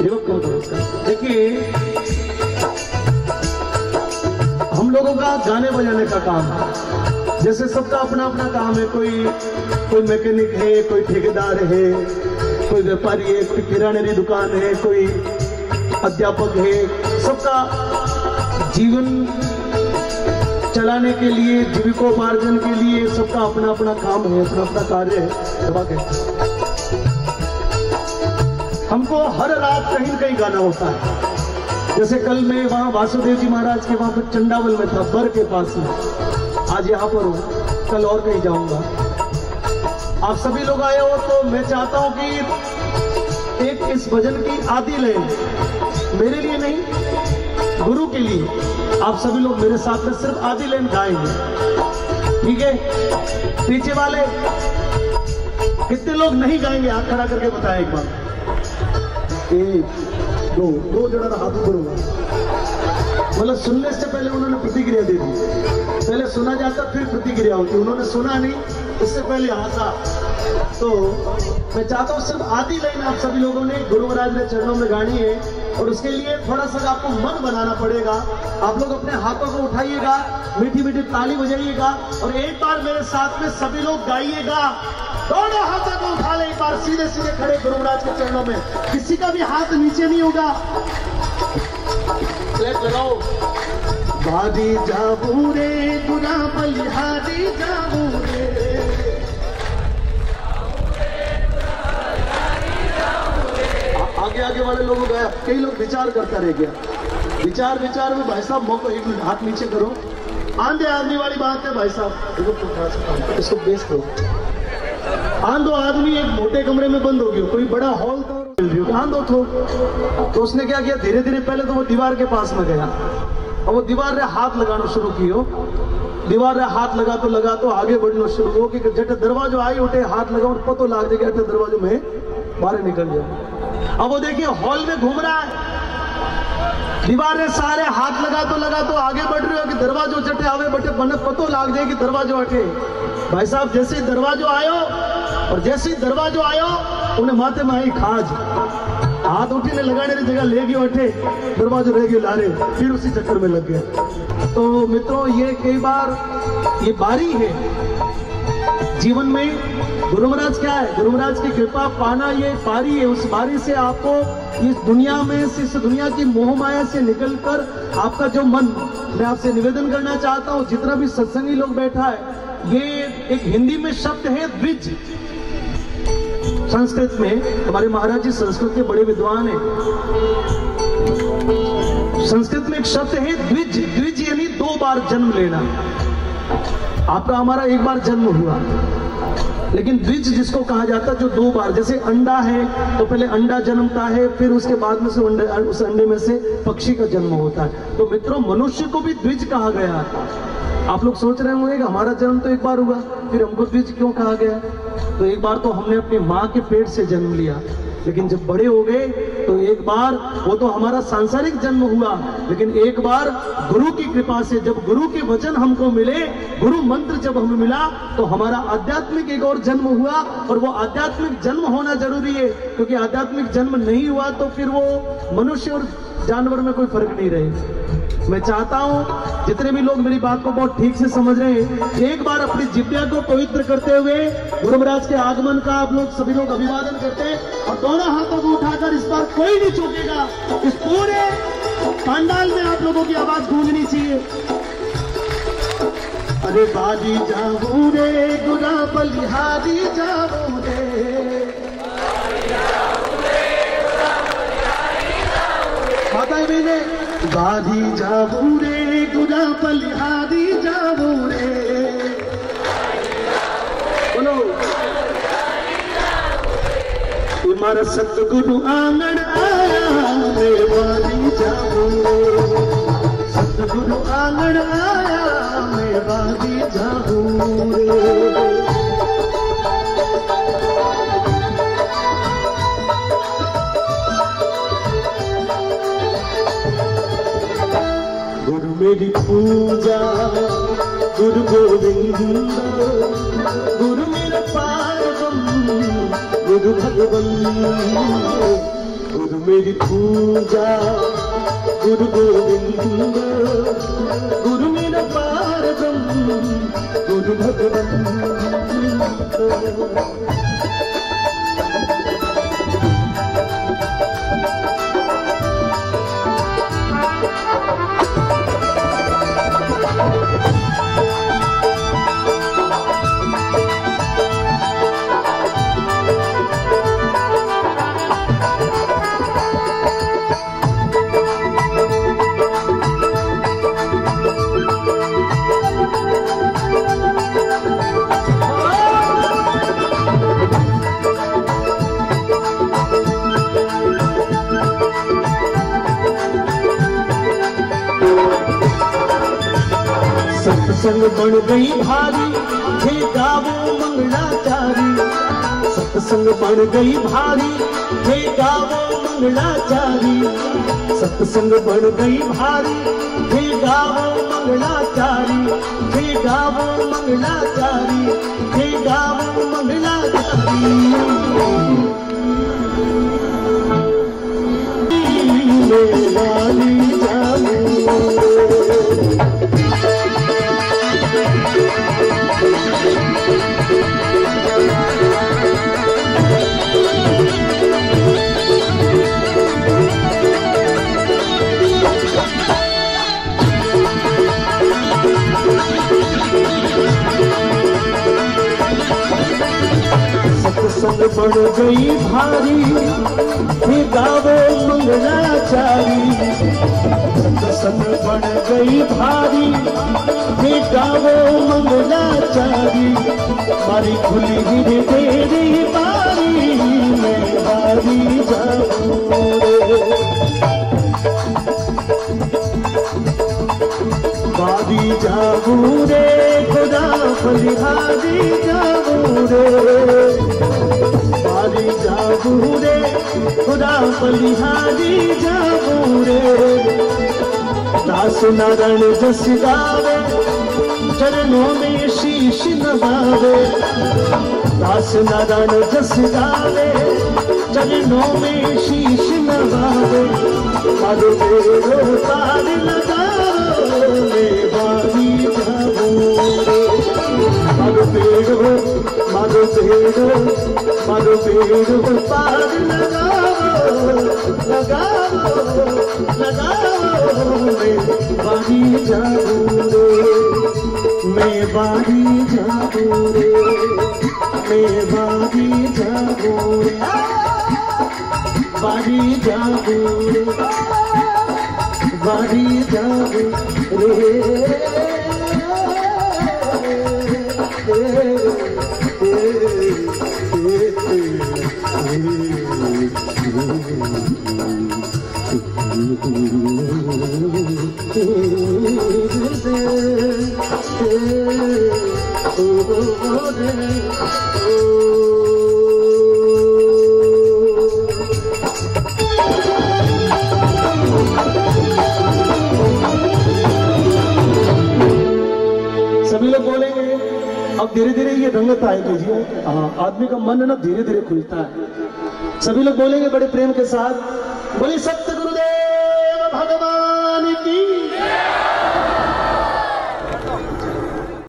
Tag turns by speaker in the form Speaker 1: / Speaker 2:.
Speaker 1: सेवक कौन करो उसका। देखिए हम लोगों का गाने बजाने का काम है, जैसे सबका अपना अपना काम है। कोई मैकेनिक है, कोई ठेकेदार है, कोई व्यापारी है, कोई किराने की दुकान है, कोई अध्यापक है। सबका जीवन चलाने के लिए, जीविकोपार्जन के लिए सबका अपना अपना काम है, अपना अपना कार्य है। हमको हर रात कहीं न कहीं गाना होता है। जैसे कल मैं वहाँ वासुदेव जी महाराज के वहाँ पर चंडावल में था, बर के पास में। आज यहाँ पर हूँ, कल और कहीं जाऊंगा। आप सभी लोग आए हो तो मैं चाहता हूँ कि एक इस भजन की आदि लाइन मेरे लिए नहीं, गुरु के लिए आप सभी लोग मेरे साथ में सिर्फ आदि लाइन गाएंगे, ठीक है? पीछे वाले कितने लोग नहीं गाएंगे हाथ खड़ा करके बताएं एक बार। एक दो जड़ा हाथ ऊपर होगा, मतलब सुनने से पहले उन्होंने प्रतिक्रिया दे दी। पहले सुना जाता फिर प्रतिक्रिया होती, उन्होंने सुना नहीं, उससे पहले हंसा। तो मैं चाहता हूँ सिर्फ आधी लाइन आप सभी लोगों ने गुरु महाराज ने चरणों में गानी है, और उसके लिए थोड़ा सा आपको मन बनाना पड़ेगा। आप लोग अपने हाथों को उठाइएगा, मीठी मीठी ताली बजाइएगा, और एक बार मेरे साथ में सभी लोग गाइएगा। दोनों हाथों को उठा ले, एक बार सीधे सीधे खड़े गुरु महाराज के चरणों में, किसी का भी हाथ नीचे नहीं होगा। क्लैप लगाओ। भादी जाबू रे गुना बलिहारी जाबू रे, आगे आगे वाले लोग गया, कई लोग विचार करता रह गया। विचार में भाई साहब मौका, एक मिनट हाथ नीचे करो। आंधे आदमी वाली बात है भाई साहब, इसको बेच दो। आंधो आदमी एक मोटे कमरे में बंद हो गया, कोई बड़ा हॉल था, आंधो तो उसने क्या किया, धीरे धीरे पहले तो वो दीवार के पास में गया, और वो दीवार रे हाथ लगाना शुरू किया। दीवार रे हाथ लगा तो आगे बढ़ना शुरू हो कि जट दरवाजो आई उठे, हाथ लगा और पतो लाग जाएगा दरवाजो में बाहर निकल जाए। अब वो देखिए हॉल में घूम रहा है, दीवार रे सारे हाथ लगा तो आगे बढ़ रहे हो कि दरवाजो जटे आवे बटे बने पतो लाग जाए कि दरवाजो हटे। भाई साहब जैसे दरवाजो आयो उन्हें माथे में आई खाज, हाथ उठी ने लगाने की जगह ले गयो अठे, दरवाजो रह गयो लारे, फिर उसी चक्कर में लग गया। तो मित्रों ये कई बार ये बारी है जीवन में। गुरु महाराज क्या है, गुरु महाराज की कृपा पाना ये बारी है। उस बारी से आपको इस दुनिया में से, इस दुनिया की मोह माया से निकलकर आपका जो मन, मैं आपसे निवेदन करना चाहता हूँ, जितना भी सत्संगी लोग बैठा है, ये एक हिंदी में शब्द है द्विज, संस्कृत में हमारे महाराज जी संस्कृत के बड़े विद्वान हैं। संस्कृत में एक शब्द है द्विज, द्विज यानी दो बार जन्म लेना। आपका हमारा एक बार जन्म हुआ, लेकिन द्विज जिसको कहा जाता है जो दो बार, जैसे अंडा है तो पहले अंडा जन्मता है, फिर उसके बाद में से उस अंडे में से पक्षी का जन्म होता है। तो मित्रों मनुष्य को भी द्विज कहा गया। आप लोग सोच रहे होंगे कि हमारा जन्म तो एक बार हुआ, फिर हमको द्विज क्यों कहा गया? तो एक बार तो हमने अपनी माँ के पेट से जन्म लिया, लेकिन जब बड़े हो गए तो एक बार वो तो हमारा सांसारिक जन्म हुआ, लेकिन एक बार गुरु की कृपा से जब गुरु के वचन हमको मिले, गुरु मंत्र जब हमें मिला, तो हमारा आध्यात्मिक एक और जन्म हुआ। और वो आध्यात्मिक जन्म होना जरूरी है, क्योंकि आध्यात्मिक जन्म नहीं हुआ तो फिर वो मनुष्य और जानवर में कोई फर्क नहीं रहे। मैं चाहता हूं जितने भी लोग मेरी बात को बहुत ठीक से समझ रहे हैं, एक बार अपनी जिब्या को पवित्र करते हुए गुरु महाराज के आगमन का आप लोग सभी लोग अभिवादन करते हैं, और दोनों हाथों को उठाकर इस बार कोई नहीं चूकेगा। इस पूरे पंडाल में आप लोगों की आवाज गूंजनी चाहिए। अरे बाजी जाऊं रे गुना बलिहारी जाऊं रे, माता मैंने बाजी जाऊं रे गुना बलिहारी जाऊं रे, बोलो तुम्हारा सतगुरु आंगन आया मैं बाजी जाऊं रे, सतगुरु आंगन आया मैं बाजी जाऊं रे। गुरु मेरी पूजा गुरु गोविंद, गुरु मेरा पारम गुरु भगवंत, गुरु मेरी पूजा गुरु गोविंद, गुरु मेरा पार ब्रह्म गुरु भगवंत। सत्संग बन गई भारी हे गावो मंगलाचारी, सत्संग बन गई भारी हे गावो मंगलाचारी, सत्संग बन गई भारी हे गावो मंगलाचारी, हे गावो मंगलाचारी, हे गावो मंगलाचारी। सत्संग बन गई भारी हे गावो मंगलाचारी, सत्संग बन गई भारी हे गावो मंगलाचारी, मारी खुली ही तेरी बारी मैं बारी जाऊं रे, बारी जाऊं रे खुदा बलिहारी जाऊं रे, बारी जाऊं रे खुदा बलिहारी जाऊं रे। दास नारायण जस गावे चरणों में शीश नवावे, दास नारायण जस गावे चरणों में शीश नवावे, मारो बेड़ो पार लगाओ मैं बारी जाऊं रे, मारो बेड़ो मारो बेड़ो मारो बेड़ो पार लगाओ लगाओ लगाओ मैं बारी जाऊं रे, मैं बारी जाऊं रे, मैं बारी जाऊं रे, बारी जाऊं रे, बारी जाऊं रे। सभी लोग बोलेंगे अब धीरे धीरे ये रंगत आएगी जी, आदमी का मन ना धीरे धीरे खुलता है। सभी लोग बोलेंगे बड़े प्रेम के साथ, बोले सत्य गुरुदेव